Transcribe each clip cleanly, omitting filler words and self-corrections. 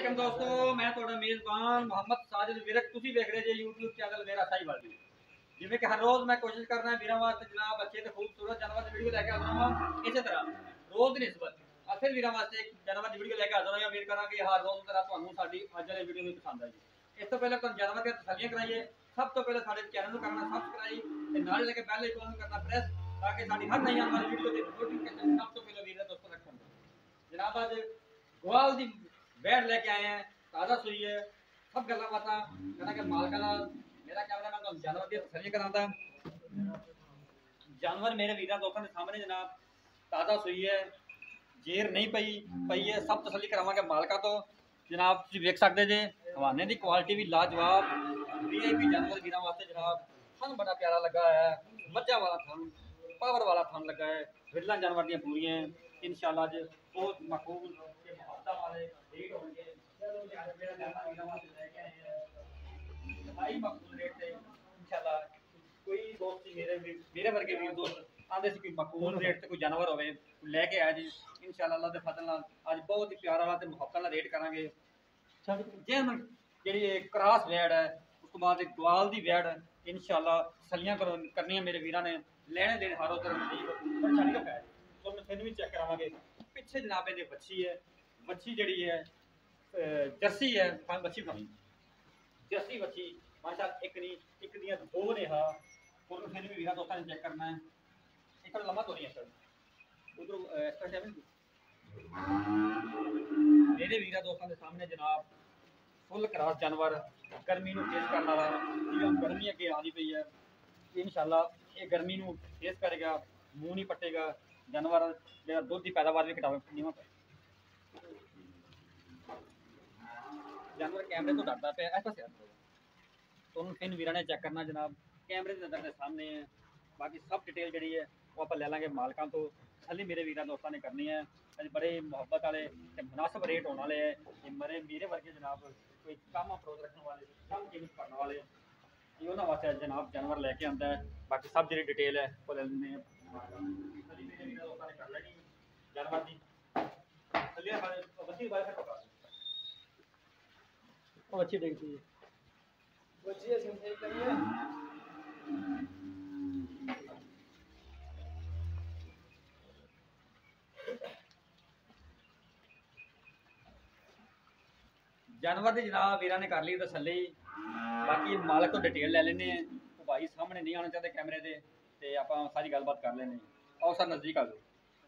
वालेकुम दोस्तों, मैं ਤੁਹਾਡਾ ਮੇਜ਼ਬਾਨ ਮੁਹੰਮਦ ਸਾजिद ਵਿਰਕ। ਤੁਸੀਂ ਵੇਖ ਰਹੇ ਜੀ YouTube ਚੈਨਲ ਮੇਰਾ ਸਾਈਵਾਲ ਜੀ। ਜਿਵੇਂ ਕਿ ਹਰ ਰੋਜ਼ ਮੈਂ ਕੋਸ਼ਿਸ਼ ਕਰਦਾ ਹਾਂ ਵੀਰਾਂ ਵਾਸਤੇ ਜਨਾਬ ਅੱਛੇ ਤੇ ਖੂਬਸੂਰਤ ਜਾਨਵਰ ਦੀ ਵੀਡੀਓ ਲੈ ਕੇ ਆਉਂਦਾ ਹਾਂ। ਇਸੇ ਤਰ੍ਹਾਂ ਰੋਜ਼ ਦੀ ਨਿਸਬਤ ਫਿਰ ਵੀਰਾਂ ਵਾਸਤੇ ਇੱਕ ਜਾਨਵਰ ਦੀ ਵੀਡੀਓ ਲੈ ਕੇ ਆਉਂਦਾ ਹਾਂ। ਉਮੀਦ ਕਰਾਂਗੇ ਹਰ ਰੋਜ਼ ਦੀ ਤਰ੍ਹਾਂ ਤੁਹਾਨੂੰ ਸਾਡੀ ਅੱਜ ਵਾਲੀ ਵੀਡੀਓ ਵੀ ਪਸੰਦ ਆਏਗੀ। ਇਸ ਤੋਂ ਪਹਿਲਾਂ ਤੁਹਾਨੂੰ ਜਾਨਵਰ ਦੀਆਂ ਤਸੱਲੀਆਂ ਕਰਾਈਏ। ਸਭ ਤੋਂ ਪਹਿਲਾਂ ਸਾਡੇ ਚੈਨਲ ਨੂੰ ਕਰਨਾ ਸਬਸਕ੍ਰਾਈਬ ਤੇ ਨਾਲ ਲੈ ਕੇ ਬੈਲ ਆਈਕਨ ਨੂੰ ਕਰਨਾ ਪ੍ਰੈਸ ਤਾਂ ਕਿ ਸਾਡੀ ਹਰ ਨਈ ਆਉਣ ਵਾਲੀ ਵੀਡੀਓ ਦੀ ਨੋਟੀਫਿਕੇਸ਼ਨ ਸਭ ਤੋਂ ਪਹਿਲਾਂ ਵੀਰ ਦੋਸਤੋਂ ਤੱਕ ਪਹੁੰਚੇ। जनाब अज गोवाल की बैठ लेके आए हैं, ताज़ा सुई है, सब गल्लां बातां करांगे मालकां नाल। मेरा कैमरा मैं तुहानूं जानवर दी तसल्ली करांदा। जानवर मेरे वीरां दोस्तां दे सामने जनाब ताज़ा सुई है, जेर नहीं पई है, सब तसल्ली करावांगे मालकां तो। जनाब तुसीं वेख सकदे जे हवाने की क्वालिटी भी लाजवाब VIP जानवर वीरां वास्ते। जनाब थन बड़ा प्यारा लगा है, मज्जा वाला थन, पावर वाला थन लगा है, विरला जानवर दी पूरियां इंशाअल्लाह अज बहुत मकबूल ते मुहब्बत वाले रेट होंगे। चलो यार मेरा जानवर वीरां वास्ते लेके आए हैं भाई मकबूल रेट ते इंशाअल्लाह। कोई दोस्त मेरे वर्गे वीर दोस्त आंदे सी कोई मकबूल रेट ते कोई जानवर होवे लेके आया जी इंशाअल्लाह अल्लाह दे फजल नाल अज बहुत ही प्यारा वाला ते मुहब्बत वाला रेट करांगे। जेन जेहड़ी क्रॉस वैड़ है उस तो बाद ग्वाल दी वैड़ इंशाअल्लाह सलियां करनियां मेरे वीरां ने लेने देने हारो तरफ नसीब पर छड़ी का तो मैं फिर भी चेक करावांगे। पिछे जनाब इहदे बच्ची है, बच्ची जड़ी है जर्सी है, बच्ची बनी जर्सी बच्ची माशाअल्लाह एक नहीं एक दियां दो ने। हाँ और फिर भी वीरा दोस्तां ने चेक करना है। एक लम्बा तो नहीं है सर उधर एक्स्ट्रा टाइम मेरे वीरा दोस्तां के सामने जनाब फुल क्रॉस जानवर गर्मी में फेस करने वाला। जिवें गर्मी अगे आनी पई है इंशाअल्लाह ये गर्मी में फेस करेगा, मुँह नहीं पटेगा जानवर जो दुध की पैदावार भी घटावे। जानवर कैमरे तो डरता पे ऐसा तो फिर वीर ने चेक करना जनाब कैमरे के नज़र के सामने है। बाकी सब डिटेल जी है वो आप ले लेंगे मालकों तो। खाली मेरे वीर दोस्तों ने करनी है अज बड़े मुहब्बत वाले मुनासिब रेट होने वाले है। मेरे वर्गे जनाब कोई कम अप्रोच रखने वाले कम कीमत करने वाले ये उन्होंने वास्ते जनाब जानवर लेके आता है। बाकी सब जी डिटेल है वो ले लेने जानवर की अच्छी देखती है जानवर की जनाब वीर ने कर ली तसल्ली। बाकी मालक तो डिटेल ले लेने तो भाई सामने नहीं आना चाहते कैमरे से ते आप सारी गलबात कर लेने। और सर नज़दीक आ जाओ।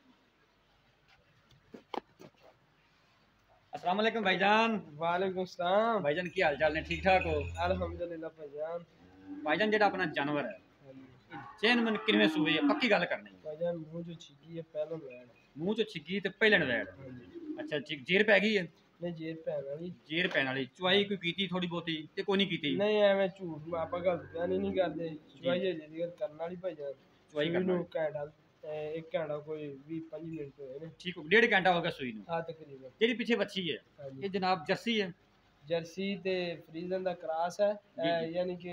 अस्सलाम वालेकुम भाईजान। वालेकुम सलाम भाईजान की हाल चाल ने ठीक ठाक हो? अल्हम्दुलिल्लाह भाईजान। भाईजान जेड़ा अपना जानवर है चैन मन किनवे सूबे है पक्की गल करनी भाईजान मुंह जो छिकी है पहला वैड मुंह चो छिगी ते पहले वैड। अच्छा जेर पै गई है नहीं जेर पैन वाली जेर पैन वाली चुआई कोई कीती थोड़ी बहुती ते कोई नहीं कीती नहीं एवें झूठ आपा गलत बयान नहीं करदे। चुआई है जेकर करन वाली भाईजान चुआई करना घंटा एक घंटा कोई 20-25 मिनट होए ने। ठीक हो 1.5 घंटा हो गया सुई नु। हां तकरीबन जेडी पीछे बच्ची है ये जनाब जर्सी है जर्सी ते फ्रीजन दा क्रॉस है यानी कि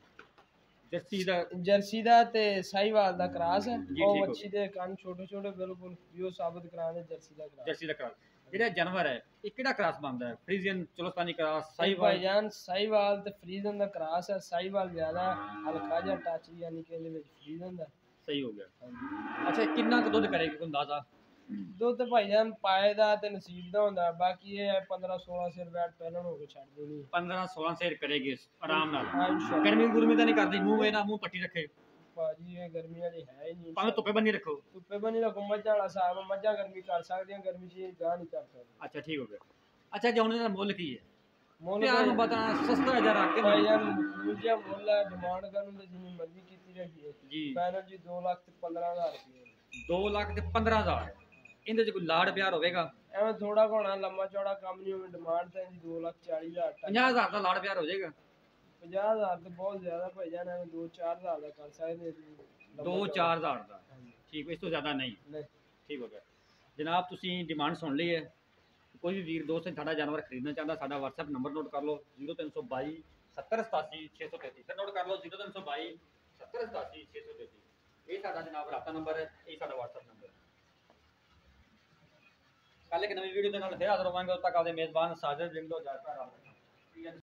जर्सी दा ते साहिवाल दा क्रॉस है। और बच्ची दे कान छोटे छोटे बिल्कुल यो साबित कराने जर्सी दा क्रॉस जेड़ा जानवर है ये केड़ा क्रॉस बनदा है फ्रीजियन चोलस्तानी क्रॉस साहिवाल भाईजान साहिवाल ते फ्रीजन दा क्रॉस है। साहिवाल ज्यादा हल्का जा टच यानी कि इहदे विच फ्रीजन दा सही हो गया। अच्छा कितना दूध करेगी कोई अंदाजा? दुध भाईजान पाए दा ते नसीब दा हुंदा बाकी ये 15-16 सिर बैठ पहलन हो के छड़ देनी 15-16 सिर करेगी आराम नाल। हां इंशाल्लाह गर्मी गुरमी तो नहीं करदी मुंह है ना मुंह पट्टी रखे भाजी ये गर्मी वाली है ही नहीं। भाਵੇਂ ਧੁੱਪੇ ਬੰਨੀ ਰੱਖੋ ਧੁੱਪੇ ਬੰਨੀ ਰੱਖੋ ਮੱਝਾਂ ਵਾਲਾ ਸਾਬ ਮੱਝਾਂ ਗਰਮੀ ਕਰ ਸਕਦੀਆਂ ਗਰਮੀ ਚ ਗਾਹ ਨਹੀਂ ਕਰ ਸਕਦੀ। अच्छा ठीक हो गया। अच्छा जी ਹੁਣ ਇਹਦਾ ਮੁੱਲ ਕੀ ਹੈ? ਮੁੱਲ ਤੁਹਾਨੂੰ बताना सस्ता है जरा के ਭਾਈਜਾਨ ਮੁੱਲ ਮੁੱਲ ਹੈ ਡਿਮਾਂਡ ਕਰਨ ਤੇ ਜਿੰਨੀ ਮਰਜ਼ੀ ਕੀਤੀ ਰਹੀ ਹੈ जी ਫਾਈਨਲ ਜੀ 2,15,000 ਰੁਪਏ 2,15,000 ਇਹਦੇ ਚ ਕੋਈ ਲਾੜ ਪਿਆਰ ਹੋਵੇਗਾ? ਐਵੇਂ ਥੋੜਾ ਘੋਣਾ ਲੰਮਾ ਚੌੜਾ ਕੰਮ ਨਹੀਂ ਹੋਵੇ ਡਿਮਾਂਡ ਤਾਂ ਜੀ 2,40,000 50,000 ਦਾ ਲਾੜ ਪਿਆਰ ਹੋ ਜਾਏਗਾ। 50,000 ਤੇ ਬਹੁਤ ਜ਼ਿਆਦਾ ਭਾਈਜਾਨ ਐਵੇਂ 2-4,000 ਦਾ ਕਰ ਸਕਦੇ 2-4,000 ਦਾ ਠੀਕ ਹੈ ਇਸ ਤੋਂ ਜ਼ਿਆਦਾ ਨਹੀਂ ਠੀਕ ਹੋ ਗਿਆ। ਜਨਾਬ ਤੁਸੀਂ ਡਿਮਾਂਡ ਸੁਣ ਲਈ ਹੈ। ਕੋਈ ਵੀ ਵੀਰ ਦੋਸਤ ਸਾਡਾ ਜਾਨਵਰ ਖਰੀਦਣਾ ਚਾਹੁੰਦਾ ਸਾਡਾ WhatsApp ਨੰਬਰ ਨੋਟ ਕਰ ਲਓ 0322 7087 633 ਫਿਰ ਨੋਟ ਕਰ ਲਓ 0322 7087 633 ਇਹ ਸਾਡਾ ਜਨਾਬ ਰਾਬਤਾ ਨੰਬਰ ਹੈ ਇਹ ਸਾਡਾ WhatsApp ਨੰਬਰ ਹੈ। ਕੱਲ ਇੱਕ ਨਵੀਂ ਵੀਡੀਓ ਦੇ ਨਾਲ ਫਿਰ ਹਾਜ਼ਰ ਹੋਵਾਂਗੇ। ਉਦੋਂ ਤੱਕ ਆਪਦੇ ਮੇਜ਼ਬਾਨ ਸਾਜਦ ਜਿੰਦੋ ਜਾਤਾ